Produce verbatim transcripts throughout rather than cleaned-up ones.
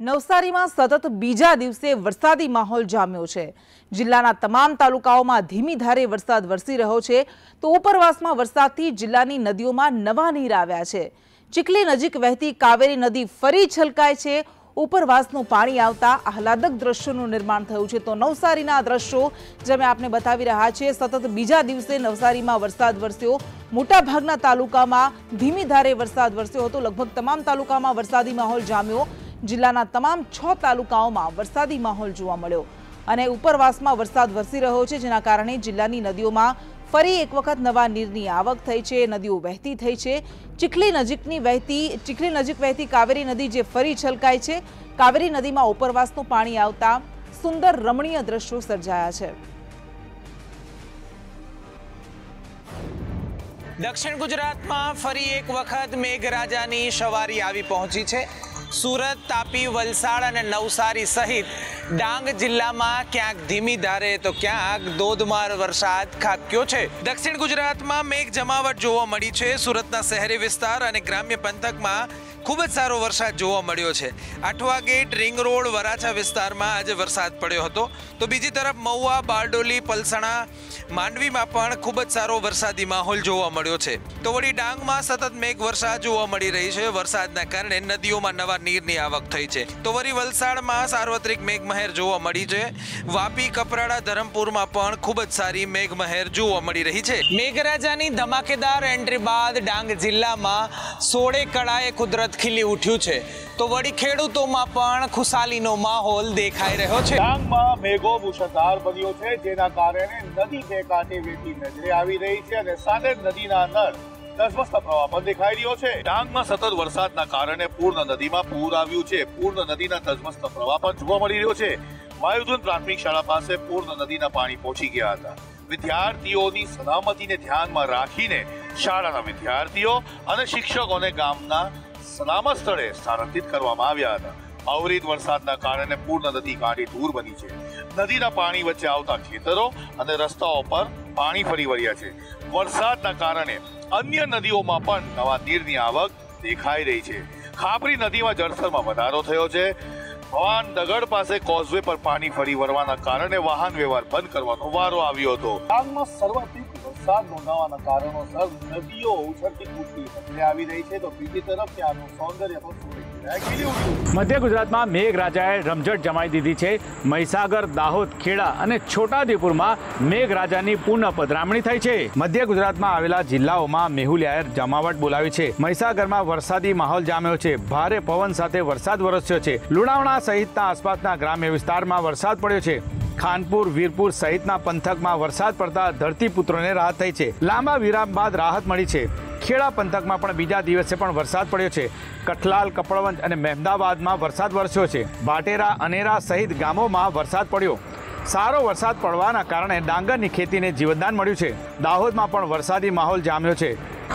નવસારીમાં સતત બીજા દિવસે વરસાદી માહોલ જામ્યો છે। જિલ્લાના તમામ તાલુકાઓમાં ધીમી ધારે વરસાદ વરસી રહ્યો છે તો ઉપરવાસમાં વરસાદથી જિલ્લાની નદીઓમાં નવા નીર આવ્યા છે। ચીખલી નજીક વહેતી કાવેરી નદી ફરી છલકાય છે। ઉપરવાસનું પાણી આવતા આહલાદક દ્રશ્યોનું નિર્માણ થયું છે। તો નવસારીના આ દ્રશ્યો જે અમે આપને બતાવી રહ્યા છીએ, સતત બીજા દિવસે નવસારીમાં વરસાદ વરસ્યો। મોટાભાગના તાલુકામાં ધીમી ધારે વરસાદ વરસ્યો હતો। લગભગ તમામ તાલુકામાં વરસાદી માહોલ જામ્યો। જિલ્લાના તમામ છ તાલુકાઓમાં વરસાદી માહોલ જોવા મળ્યો અને ઉપરવાસમાં વરસાદ વરસી રહ્યો છે, જેના કારણે જિલ્લાની નદીઓમાં ફરી એક વખત નવા નીરની આવક થઈ છે। નદીઓ વહેતી થઈ છે। ચીખલી નજીકની વહેતી ચીખલી નજીક વહેતી કાવેરી નદી જે ફરી છલકાય છે। કાવેરી નદીમાં ઉપરવાસનું પાણી આવતા સુંદર રમણીય દ્રશ્યો સર્જાયા છે। દક્ષિણ ગુજરાતમાં ફરી એક વખત મેઘરાજાની સવારી આવી પહોંચી છે। સુરત, તાપી, વલસાડ અને નવસારી સહિત ડાંગ જિલ્લામાં ક્યાંક ધીમી ધારે તો ક્યાંક ધોધમાર વરસાદ ખાબક્યો છે। દક્ષિણ ગુજરાતમાં મેઘ જમાવટ જોવા મળી છે। સુરતના શહેરી વિસ્તાર અને ગ્રામ્ય પંથકમાં ખૂબ જ સારો વરસાદ જોવા મળ્યો છે। Athwa gate, ring road, Varachha વિસ્તારમાં આજે વરસાદ પડ્યો હતો તો બીજી તરફ મહુવા, બારડોલી, પલસણા, માંડવીમાં પણ ખૂબ જ સારો વરસાદી માહોલ જોવા મળ્યો છે। તો વળી ડાંગમાં સતત મેઘ વરસાદ જોવા મળી રહી છે। વરસાદના કારણે નદીઓમાં નવા નીરની આવક થઈ છે। તો વળી વલસાડમાં સાર્વત્રિક મેઘમહેર જોવા મળી છે। વાપી, કપરાડા, ધરમપુરમાં પણ ખૂબ જ સારી મેઘમહેર જોવા મળી રહી છે। મેઘરાજાની ધમાકેદાર એન્ટ્રી બાદ ડાંગ જિલ્લામાં સોળે કળાએ કુદરત ખીલી ઉઠ્યું છે તો વળી ખેડૂતોમાં પણ ખુશાલીનો માહોલ દેખાઈ રહ્યો છે। ડાંગમાં મેઘો મુશળધાર બન્યો છે, જેના કારણે નદી બે કાંઠે વહેતી નજરે આવી રહી છે અને સાથે નદીના અંદર ધસમસતો પ્રવાહ પણ દેખાઈ રહ્યો છે। ડાંગમાં સતત વરસાદના કારણે પૂર્ણ નદીમાં પૂર આવ્યું છે। પૂર્ણ નદીના ધસમસતો પ્રવાહ પણ જોવા મળી રહ્યો છે। વાયુધન પ્રાથમિક શાળા પાસે પૂર્ણ નદીના પાણી પહોંચી ગયા હતા। વિદ્યાર્થીઓની સલામતીને ધ્યાનમાં રાખીને શાળાના વિદ્યાર્થીઓ અને શિક્ષકોને ગામના સલામત સ્થળે સ્થાનાંતરિત કરવામાં આવ્યા હતા। અવિરત વરસાદના કારણે પૂર્ણ નદી કાંઠે દૂર બની છે। નદીના પાણી વચ્ચે આવતા ખેતરો અને રસ્તાઓ પર પાણી ફરી વળ્યા છે। વરસાદના કારણે અન્ય નદીઓમાં પણ નવા નીરની આવક દેખાઈ રહી છે। ખાપરી નદીમાં જળસ્તરમાં વધારો થયો છે। ભવાન દગડ પાસે કોઝવે પર પાણી ફરી વળવાના કારણે વાહન વ્યવહાર બંધ કરવાનો વારો આવ્યો હતો। ડાંગમાં સર્વાધિક વરસાદ નોંધાવાના કારણોસર નદીઓ ઉછળતી કૂદતી નજરે આવી રહી છે તો બીજી તરફ ત્યાંનું સૌંદર્ય પણ મધ્ય ગુજરાતમાં મેઘરાજાએ રમઝટ જમાવી દીધી છે। મહીસાગર, દાહોદ, ખેડા અને છોટાઉદેપુરમાં મેઘરાજાની પૂર્ણ પધરામણી થઈ છે। મધ્ય ગુજરાતમાં આવેલા જિલ્લાઓમાં મેહુલિયાએ જમાવટ બોલાવી છે। મહીસાગરમાં વરસાદી માહોલ જામ્યો છે। ભારે પવન સાથે વરસાદ વરસ્યો છે। લુણાવાડા સહિતના આસપાસના ગ્રામ્ય વિસ્તારમાં વરસાદ પડ્યો છે। ખાનપુર, વીરપુર સહિતના પંથકમાં વરસાદ પડતા ધરતીપુત્રોને રાહત થઈ છે। લાંબા વિરામ બાદ રાહત મળી છે। ખેડા પંથકમાં પણ બીજા દિવસે પણ વરસાદ પડ્યો છે। કઠલાલ, કપડવંજ અને મહેમદાવાદમાં વરસાદ વરસ્યો છે। ભાટેરા, અનેરા સહિત ગામોમાં વરસાદ પડ્યો। સારો વરસાદ પડવાના કારણે ડાંગરની ખેતીને જીવનદાન મળ્યું છે। દાહોદમાં પણ વરસાદી માહોલ જામ્યો છે।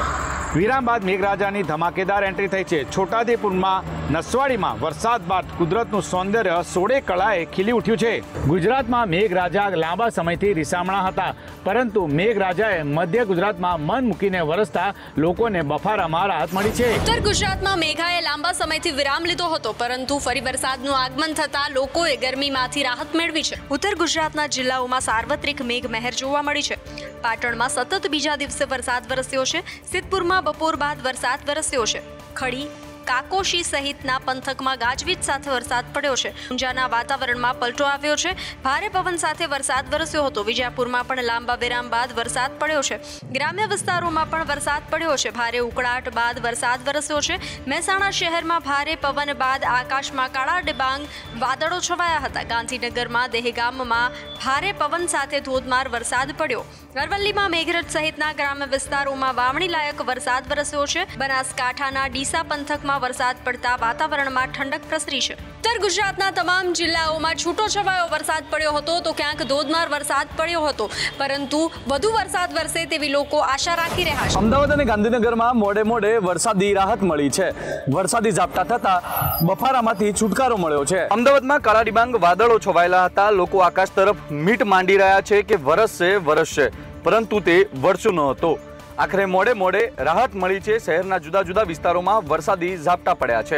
વિરામ બાદ મેઘરાજાની ધમાકેદાર એન્ટ્રી થઈ છે। છોટાઉદેપુરમાં નસવાડીમાં વરસાદ બાદ કુદરતનું સૌંદર્ય સોળે કળાએ ખીલી ઉઠ્યું છે। ગુજરાતમાં મેઘરાજા લાંબા સમયથી રીસામણા હતા, પરંતુ મેઘરાજાએ મધ્ય ગુજરાતમાં મન મૂકીને વરસતા લોકોને બફારામાં રાહત મળી છે। ઉત્તર ગુજરાતમાં મેઘાએ લાંબા સમયથી વિરામ લીધો હતો, પરંતુ ફરી વરસાદનું આગમન થતા લોકોએ ગરમીમાંથી રાહત મેળવી છે। ઉત્તર ગુજરાતના જિલ્લાઓમાં સાર્વત્રિક મેઘમહેર જોવા મળી છે। પાટણમાં સતત બીજા દિવસે વરસાદ વરસ્યો છે। સિદ્ધપુરમાં બપોર બાદ વરસાદ વરસ્યો છે। ખડી, કાકોશી સહિતના પંથકમાં ગાજવીજ સાથે વરસાદ પડ્યો છે। ઊંઝાના વાતાવરણમાં પલટો આવ્યો છે। ભારે પવન સાથે વરસાદ વરસ્યો હતો। વિજાપુરમાં પણ લાંબા વિરામ બાદ વરસાદ પડ્યો છે। ગ્રામ્ય વિસ્તારોમાં પણ વરસાદ પડ્યો છે। ભારે ઉકળાટ બાદ વરસાદ વરસ્યો છે। મહેસાણા શહેરમાં ભારે પવન બાદ આકાશમાં કાળા ડિબાંગ વાદળો છવાયા હતા। ગાંધીનગરમાં દહેગામમાં ભારે પવન સાથે ધોધમાર વરસાદ પડ્યો। અરવલ્લીમાં મેઘરજ સહિતના ગ્રામ્ય વિસ્તારોમાં વાવણી લાયક વરસાદ વરસ્યો છે। બનાસકાંઠાના ડીસા પંથકમાં વરસાદ પડતા વાતાવરણમાં ઠંડક પ્રસરી છે। ઉત્તર ગુજરાતના તમામ જિલ્લાઓમાં છૂટો છવાયો વરસાદ પડ્યો હતો તો ક્યાંક ધોધમાર વરસાદ પડ્યો હતો, પરંતુ વધુ વરસાદ વરસે તેવી લોકો આશા રાખી રહ્યા છે। અમદાવાદ અને ગાંધીનગરમાં મોડે મોડે વરસાદી રાહત મળી છે। વરસાદી ઝાપટા થતા બફારામાંથી છુટકારો મળ્યો છે। અમદાવાદમાં કાળા ડિબાંગ વાદળો છવાયેલા હતા। લોકો આકાશ તરફ મીટ માંડી રહ્યા છે કે વરસશે વરસશે, પરંતુ તે વરસ્યો ન હતો। આખરે મોડે મોડે રાહત મળી છે। શહેરના જુદા જુદા વિસ્તારોમાં વરસાદી ઝાપટા પડ્યા છે।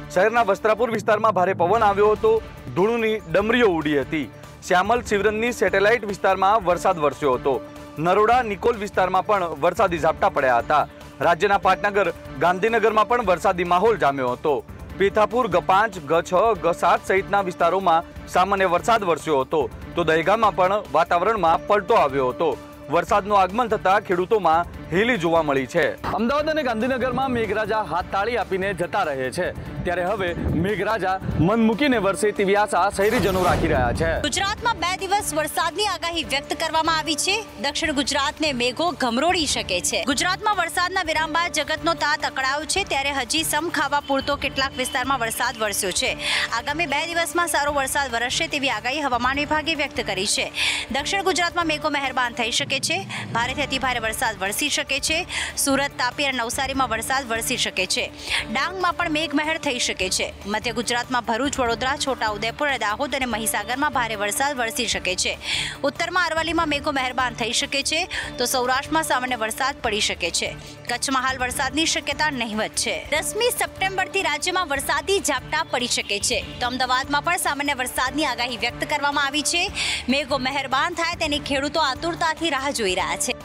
શહેરના વસ્ત્રાપુર વિસ્તારમાં ભારે પવન આવ્યો હતો, ધૂળની ડમરીઓ ઉડી હતી. શ્યામલ શિવરનની સેટેલાઇટ વિસ્તારમાં વરસાદ વરસ્યો હતો. નરોડા નિકોલ વિસ્તારમાં પણ વરસાદી ઝાપટા પડ્યા હતા. રાજ્યના પાટનગર ગાંધીનગરમાં પણ વરસાદી માહોલ જામ્યો હતો. પીથાપુર, ગ પાંચ, ગ છ, ગ સાત સહિતના વિસ્તારોમાં સામાન્ય વરસાદ વરસ્યો હતો, તો દહેગામમાં પણ વાતાવરણમાં પલટો આવ્યો હતો. વરસાદનું આગમન થતાં ખેડૂતોમાં હેલી જોવા મળી છે. અમદાવાદ અને ગાંધીનગરમાં મેઘરાજા હાથ તાળી આપીને જતા રહે છે, ત્યારે હવે મેઘરાજા મન મૂકીને વરસે તેવી આશા શહેરીજનો રાખી રહ્યા છે. ગુજરાતમાં બે દિવસ વરસાદની આગાહી વ્યક્ત કરવામાં આવી છે. દક્ષિણ ગુજરાતને મેઘો ગમરોડી શકે છે. ગુજરાતમાં વરસાદના વિરામ બાદ જગતનો તાત અકળાયો છે, ત્યારે હજી સમ ખાવા પૂરતો કેટલાક વિસ્તારમાં વરસાદ વરસ્યો છે. આગામી બે દિવસમાં સારો વરસાદ વરસશે તેવી આગાહી હવામાન વિભાગે વ્યક્ત કરી છે. દક્ષિણ ગુજરાતમાં મેઘો મહેરબાન થઈ શકે છે. ભારેથી અતિ ભારે વરસાદ વરસી શકે છે. સુરત, તાપી અને નવસારીમાં વરસાદ વરસી શકે છે. ડાંગમાં પણ મેઘમહેર થઈ શકે છે. મધ્ય ગુજરાતમાં ભરૂચ, વડોદરા, છોટાઉદેપુર, દાહોદ અને મહીસાગરમાં ભારે વરસાદ વરસી શકે છે. ઉત્તરમાં અરવલ્લીમાં મેઘો મહેરબાન થઈ શકે છે, તો સૌરાષ્ટ્રમાં સામાન્ય વરસાદ પડી શકે છે. કચ્છમાં હાલ વરસાદની શક્યતા નહિવત છે. દસમી સપ્ટેમ્બરથી રાજ્યમાં વરસાદી ઝાપટા પડી શકે છે, તો અમદાવાદમાં પણ સામાન્ય વરસાદની આગાહી વ્યક્ત કરવામાં આવી છે. મેઘો મહેરબાન થાય તેની ખેડૂતો આતુરતાથી રાહ જોઈ રહ્યા છે.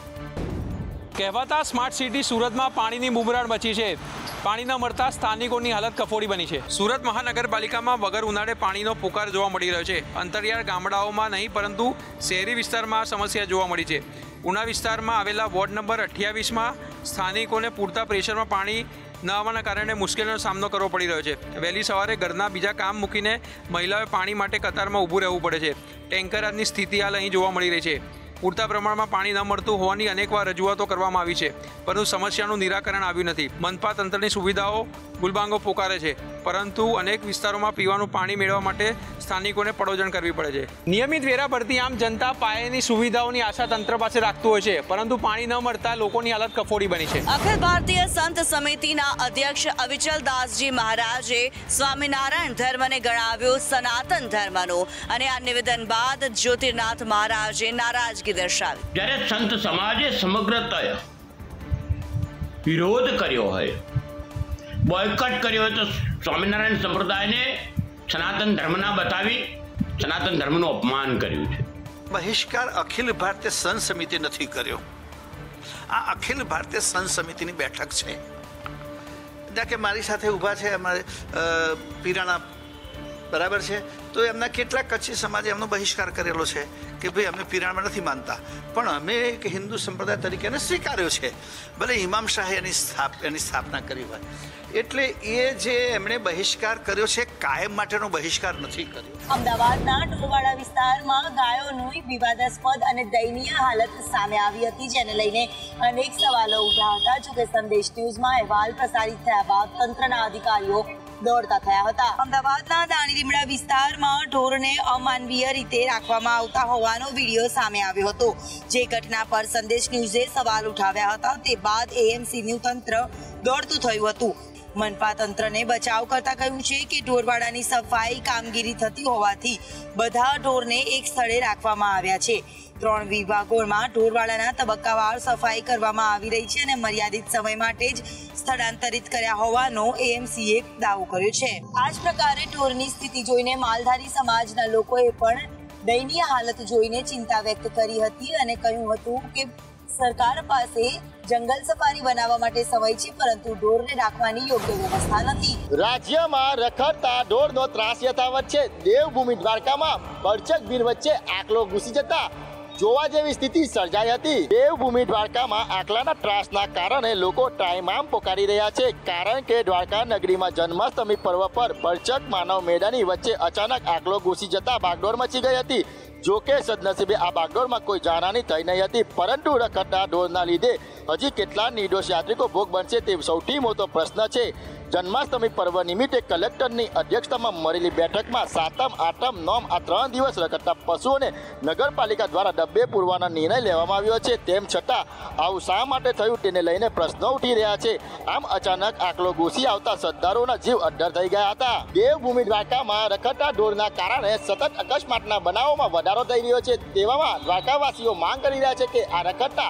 કહેવાતા સ્માર્ટ સિટી સુરતમાં પાણીની બુમરાણ મચી છે. પાણી ન મળતા સ્થાનિકોની હાલત કફોડી બની છે. સુરત મહાનગરપાલિકામાં વગર ઉનાળે પાણીનો પોકાર જોવા મળી રહ્યો છે. અંતરિયાળ ગામડાઓમાં નહીં પરંતુ શહેરી વિસ્તારમાં સમસ્યા જોવા મળી છે. ઉના વિસ્તારમાં આવેલા વોર્ડ નંબર અઠ્યાવીસમાં સ્થાનિકોને પૂરતા પ્રેશરમાં પાણી ન આવવાના કારણે મુશ્કેલીનો સામનો કરવો પડી રહ્યો છે. વહેલી સવારે ઘરના બીજા કામ મૂકીને મહિલાઓએ પાણી માટે કતારમાં ઊભું રહેવું પડે છે. ટેન્કરની સ્થિતિ હાલ અહીં જોવા મળી રહી છે. પૂરતા પ્રમાણમાં પાણી ન મળતું હોવાની અનેકવાર રજૂઆતો કરવામાં આવી છે, પરંતુ સમસ્યાનું નિરાકરણ આવ્યું નથી. મનપા તંત્રની સુવિધાઓ ગુલબાંગો પોકારે છે, પરંતુ અનેક વિસ્તારોમાં પીવાનું પાણી મેળવવા માટે સ્થાનિકોને પડોજણ કરવી પડે છે. નિયમિત વેરા ભરતી આમ જનતા પાયાની સુવિધાઓની આશા તંત્ર પાસે રાખતું હોય છે, પરંતુ પાણી ન મળતા લોકોની હાલત કફોડી બની છે. અખિલ ભારતીય સંત સમિતિના અધ્યક્ષ અવિચલ દાસજી મહારાજે સ્વામિનારાયણ ધર્મને ગણાવ્યો સનાતન ધર્મનો, અને આ નિવેદન બાદ જ્યોતિર્નાથ મહારાજે નારાજગી દર્શાવી. જ્યારે સંત સમાજે સમગ્રતઃ વિરોધ કર્યો હોય, બોયકટ કર્યો હોય, તો સ્વામિનારાયણ સંપ્રદાયને સનાતન ધર્મના બતાવી સનાતન ધર્મનું અપમાન કર્યું છે. બહિષ્કાર અખિલ ભારતીય સંત સમિતિ નથી કર્યો. આ અખિલ ભારતીય સંત સમિતિની બેઠક છે. જ્યાં કે મારી સાથે ઊભા છે અમારે પીરાણા, બરાબર છે, તો એમના કેટલાક કચ્છી સમાજે એમનો બહિષ્કાર કરેલો છે કે ભાઈ અમે પિરાણમાં નથી માનતા, પણ અમે એક હિન્દુ સંપ્રદાય તરીકે એને સ્વીકાર્યો છે, ભલે ઇમામ શાહે એની સ્થાપ એની સ્થાપના કરી હોય. એટલે એ જે એમણે બહિષ્કાર કર્યો છે કાયમ માટેનો બહિષ્કાર નથી કર્યો. અમદાવાદના ઢોરવાડા વિસ્તારમાં ગાયોની વિવાદાસ્પદ અને દયનીય હાલત સામે આવી હતી, જેને લઈને અનેક સવાલો ઉઠ્યા હતા. જોકે સંદેશ ન્યૂઝમાં અહેવાલ પ્રસારિત થયા બાદ તંત્રના અધિકારીઓ દોડતા થયા હતા. અમદાવાદના દાણી લીમડા વિસ્તારમાં ઢોરને અમાનવીય રીતે રાખવામાં આવતા હોવાનો વિડીયો સામે આવ્યો હતો, જે ઘટના પર સંદેશ ન્યૂઝે સવાલ ઉઠાવ્યા હતા. તે બાદ એએમસીનું તંત્ર દોડતું થયું હતું. મનપા તંત્રને બચાવ કરતા કહ્યું છે કે ઢોરવાડાની સફાઈ કામગીરી થતી હોવાથી બધા ઢોરને એક સ્થળે રાખવામાં આવ્યા છે. ત્રણ વિભાગોમાં ઢોરવાડાના તબક્કાવાર સફાઈ કરવામાં આવી રહી છે અને મર્યાદિત સમય માટે જ સ્થળાંતરિત કર્યા હોવાનો એએમસીએ દાવો કર્યો છે. આ જ પ્રકારે ઢોરની સ્થિતિ જોઈને માલધારી સમાજના લોકોએ પણ દયનીય હાલત જોઈને ચિંતા વ્યક્ત કરી હતી અને કહ્યું હતું કે સરકાર પાસે જંગલ સફારી બનાવવા માટે સમય છે, પરંતુ ઢોરને રાખવાની યોગ્ય વ્યવસ્થા નથી. રાજ્યમાં રખડતા ઢોરનો ત્રાસ યથાવત છે. દેવભૂમિ દ્વારકામાં બરચક ભીડ વચ્ચે આકલો ઘૂસી જતા જોવા જેવી સ્થિતિ સર્જાઈ હતી. દેવભૂમિ દ્વારકામાં આકલાના ત્રાસના કારણે લોકો ત્રાહિમામ પોકારી રહ્યા છે, કારણ કે દ્વારકા નગરીમાં જન્માષ્ટમી પર્વ પર બરચક માનવ મેળાની વચ્ચે અચાનક આકલો ઘૂસી જતા ભાગદોડ મચી ગઈ હતી. જોકે સદનસીબે આ ભાગદોડમાં કોઈ જાનહાની થઈ નહીં હતી, પરંતુ રખડતા ઢોરના લીધે હજી કેટલા નિર્દોષ યાત્રિકો ભોગ બનશે તે સૌથી મોટો પ્રશ્ન છે. જન્માષ્ટમી પર્વ નિમિત્તે કલેક્ટરની અધ્યક્ષતામાં મળેલી બેઠકમાં સાતમ, આઠમ, નોમ આ ત્રણ દિવસ રખડતા પશુઓને નગરપાલિકા દ્વારા ડબ્બે પૂરવાનો નિર્ણય લેવામાં આવ્યો છે. તેમ છતાં આવું શા માટે થયું તેને લઈને પ્રશ્નો ઉઠી રહ્યા છે. આમ અચાનક આકલો ઘૂસી આવતા શ્રદ્ધાળુઓના જીવ અદ્ધર થઈ ગયા હતા. દેવભૂમિ દ્વારકામાં રખડતા ઢોરના કારણે સતત અકસ્માતના બનાવોમાં વધારો થઈ રહ્યો છે. તેવામાં દ્વારકાવાસીઓ માંગ કરી રહ્યા છે કે આ રખડતા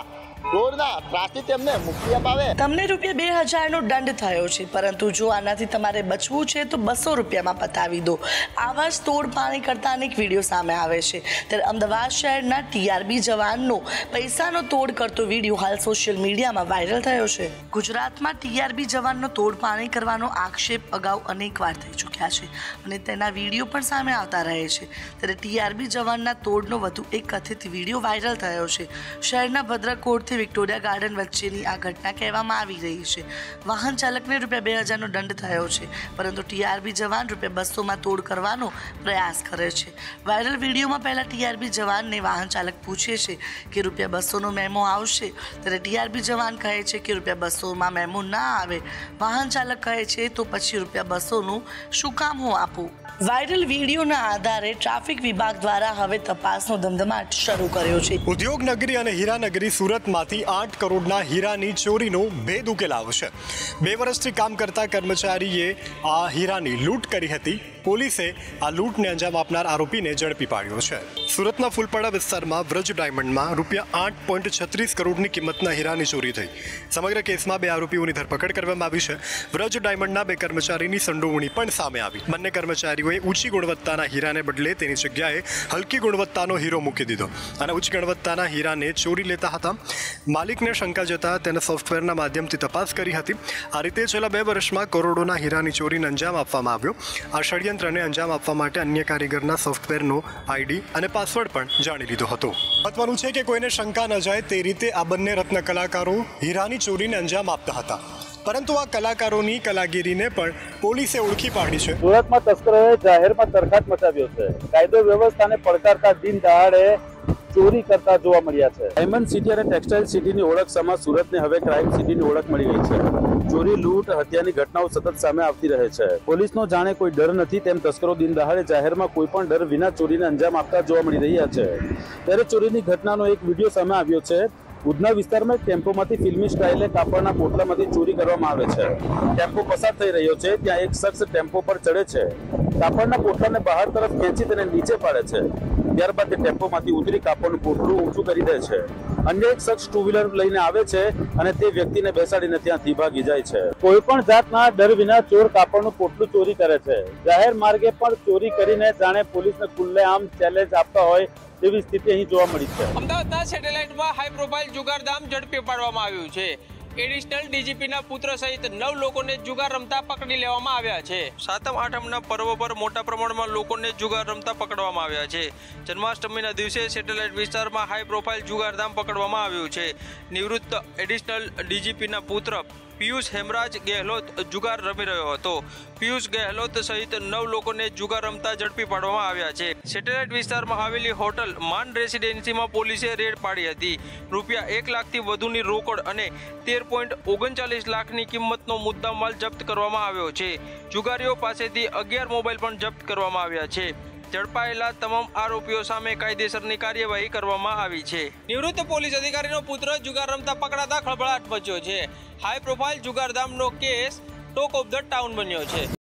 દોડના ત્રાસથી તેમને મુક્તિ અપાવે। તમને રૂપિયા બે હજારનો દંડ થયો છે, પરંતુ જો આનાથી તમારે બચવું છે તો બસો રૂપિયામાં પતાવી દો। આવા જ તોડ પાણી કરતા અનેક વિડીયો સામે આવે છે। ત્યારે અમદાવાદ શહેરના ટીઆરબી જવાનનો પૈસાનો તોડ કરતો વિડીયો હાલ સોશિયલ મીડિયામાં વાયરલ થયો છે। ગુજરાતમાં ટીઆરબી જવાનનો તોડ પાણી કરવાનો આક્ષેપ અગાઉ અનેક વાર થઈ ચૂક્યા છે અને તેના વિડીયો પણ સામે આવતા રહે છે। ત્યારે ટીઆરબી જવાનના તોડનો વધુ એક કથિત વિડીયો વાયરલ થયો છે। શહેરના ભદ્રકોટથી વિક્ટોરિયા ગાર્ડન વચ્ચેની આ ઘટના કહેવામાં આવી રહી છે। વાહન ચાલકને રૂપિયા બે હજારનો દંડ થયો છે, પરંતુ ટીઆરબી જવાન રૂપિયા બસોમાં તોડ કરવાનો પ્રયાસ કરે છે। વાયરલ વિડીયોમાં પહેલા ટીઆરબી જવાનને વાહન ચાલક પૂછે છે કે રૂપિયા બસોનો મેમો આવશે, ત્યારે ટીઆરબી જવાન કહે છે કે રૂપિયા બસોમાં મેમો ના આવે। વાહન ચાલક કહે છે તો પછી રૂપિયા બસોનું શું કામ હું આપું। વાયરલ વિડીયોના આધારે ટ્રાફિક વિભાગ દ્વારા હવે તપાસનો ધમધમાટ શરૂ કર્યો છે। ઉદ્યોગ નગરી અને હીરાનગરી સુરતમાંથી આઠ કરોડના હીરાની ચોરીનો ભેદ ઉકેલાયો છે। બે વર્ષથી કામ કરતા કર્મચારીએ આ હીરાની લૂંટ કરી હતી। પોલીસે આ લૂંટને અંજામ આપનાર આરોપીને ઝડપી પાડ્યો છે। સુરતના ફૂલપાડા વિસ્તારમાં વ્રજ ડાયમંડમાં રૂપિયા આઠ પોઈન્ટ છત્રીસ કરોડની કિંમતના હીરાની ચોરી થઈ। સમગ્ર કેસમાં બે આરોપીઓની ધરપકડ કરવામાં આવી છે। વ્રજ ડાયમંડના બે કર્મચારીની સંડોવણી પણ સામે આવી। બંને કર્મચારીઓએ ઊંચી ગુણવત્તાના હીરાને બદલે તેની જગ્યાએ હલકી ગુણવત્તાનો હીરો મૂકી દીધો અને ઉચ્ચ ગુણવત્તાના હીરાને ચોરી લેતા હતા। માલિકને શંકા જતા તેને સોફ્ટવેરના માધ્યમથી તપાસ કરી હતી। આ રીતે છેલ્લા બે વર્ષમાં કરોડોના હીરાની ચોરીને અંજામ આપવામાં આવ્યો। આ ષડયંત્રને અંજામ આપવા માટે અન્ય કારીગરના સોફ્ટવેરનો આઈડી અને પાસવર્ડ પણ જાણી લીધો હતો। મહત્વનું છે કે કોઈને શંકા ન જાય તે રીતે આ બંને રત્ન કલાકારો હીરાની ચોરીને અંજામ આપતા હતા, પરંતુ આ કલાકારોની કલાગીરીને પણ પોલીસે ઓળખી પાડી છે। સુરતમાં તસ્કરોએ જાહેરમાં તરખાટ મચાવ્યો છે। કાયદો વ્યવસ્થાને પડકારતા દિન દહાડે ચોરી કરતા જોવા મળ્યા છે। ડાયમંડ સિટી અને ટેક્સટાઇલ સિટીની ઓળખ સમા સુરતને હવે ક્રાઇમ સિટીની ઓળખ મળી ગઈ છે। ચોરી, લૂંટ, હત્યાની ઘટનાઓ સતત સામે આવતી રહે છે। પોલીસનો જાણે કોઈ ડર નથી તેમ તસ્કરો દિન દહાડે જાહેરમાં કોઈ પણ ડર વિના ચોરીને અંજામ આપતા જોવા મળી રહ્યા છે। ત્યારે ચોરીની ઘટનાનો એક વિડીયો સામે આવ્યો છે। ઉધના વિસ્તારમાં એક ટેમ્પોમાંથી ફિલ્મી સ્ટાઇલે કાપડના પોટલામાંથી ચોરી કરવામાં આવે છે। ટેમ્પો પસાર થઈ રહ્યો છે, ત્યાં એક શખ્સ ટેમ્પો પર ચડે છે, કાપડના પોટલાને બહાર તરફ ખેંચી તેને નીચે પાડે છે। ત્યારબાદ તે ટેમ્પોમાંથી ઉતરી કાપડનું પોટલું ઊંચું કરી દે છે। અન્ય એક શખ્સ ટુ વ્હીલર લઈને આવે છે અને તે વ્યક્તિને બેસાડીને ત્યાંથી ભાગી જાય છે। કોઈ પણ જાતના ડર વિના ચોર કાપડનું પોટલું ચોરી કરે છે। જાહેર માર્ગે પણ ચોરી કરીને જાણે પોલીસને ખુલ્લેઆમ ચેલેન્જ આપતા હોય તેવી સ્થિતિ અહીં જોવા મળી છે। અમદાવાદના સેટેલાઇટમાં હાઈ પ્રોફાઇલ જુગારધામ ઝડપી પાડવામાં આવ્યું છે। એડિશનલ ડીજીપીના પુત્ર સહિત નવ લોકોને જુગાર રમતા પકડી લેવામાં આવ્યા છે। સાતમ આઠમના પર્વ પર મોટા પ્રમાણમાં લોકોને જુગાર રમતા પકડવામાં આવ્યા છે। જન્માષ્ટમીના દિવસે સેટેલાઇટ વિસ્તારમાં હાઈ પ્રોફાઇલ જુગારધામ પકડવામાં આવ્યું છે। નિવૃત્ત એડિશનલ ડીજીપીના પુત્ર પિયુષ હેમરાજ ગેહલોત જુગાર રમી રહ્યો હતો। પિયુષ ગેહલોત સહિત નવ લોકોને જુગાર રમતા ઝડપી પાડવામાં આવ્યા છે। સેટેલાઇટ વિસ્તારમાં આવેલી હોટલ માન રેસિડેન્સીમાં પોલીસે રેડ પાડી હતી। રૂપિયા એક લાખથી વધુની રોકડ અને તેર પોઈન્ટ ઓગણચાલીસ લાખની કિંમતનો મુદ્દામાલ જપ્ત કરવામાં આવ્યો છે। જુગારીઓ પાસેથી અગિયાર મોબાઈલ પણ જપ્ત કરવામાં આવ્યા છે। ઝડપાયેલા તમામ આરોપીઓ સામે કાયદેસરની કાર્યવાહી કરવામાં આવી છે। નિવૃત્ત પોલીસ અધિકારીનો પુત્ર જુગાર રમતા પકડાતા ખળભળાટ મચ્યો છે। હાઈ પ્રોફાઇલ જુગારધામનો case talk of the town બન્યો છે।